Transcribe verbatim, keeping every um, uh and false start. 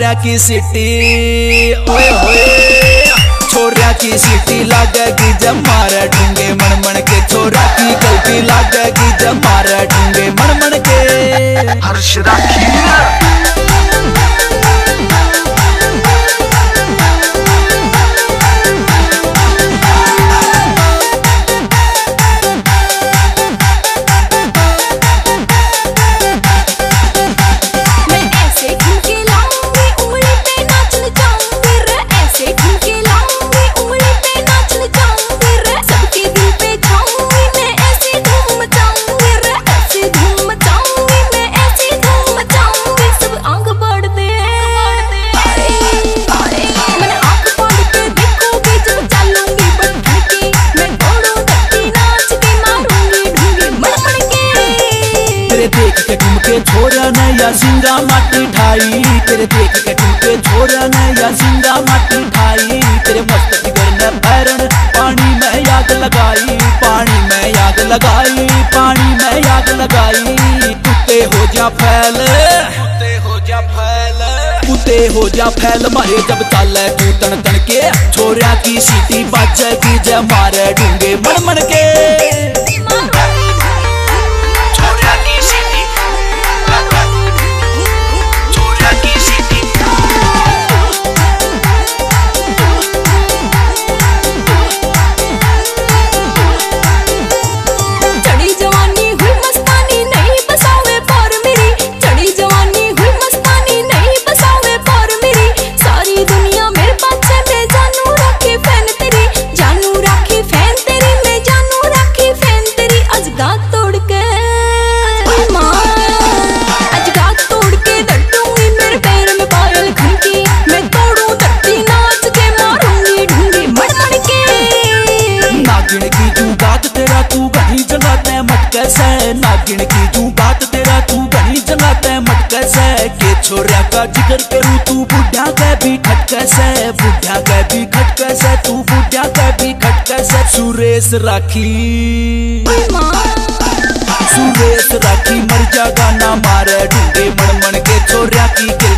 छोरिया की सिटी ओए होए छोरिया की सिटी लागेगी जब मारे ढूंगे मन मन के छोरा की गलती लागेगी जब मारे ढूंगे मन मन के हर्ष राखी देख के ठुमके छोरा ने या सिंगा माटी ठाई तेरे देख के ठुमके छोरा ने या सिंगा माटी ठाई तेरे मस्त फिगर ने पैरन पानी में आग लगाई पानी में आग लगाई पानी में आग लगाई कुत्ते हो जा फैल कुत्ते हो जा फैल कुत्ते हो जा फैल मारे जब चाले तू तन तन के छोरा की सीटी बाजेगी जब मारे ढूंगे मन मन के नागिन की तू बात तेरा तू कहीं जलाते मटके से के छोरा का जिक्र करूँ तू बुढ़ा के भी खटके से बुढ़ा के भी खटके से तू बुढ़ा के भी खटके से सुरेश राखी सुरेश राखी मर जागा ना मारे ढूंढे मन मन के छोरा की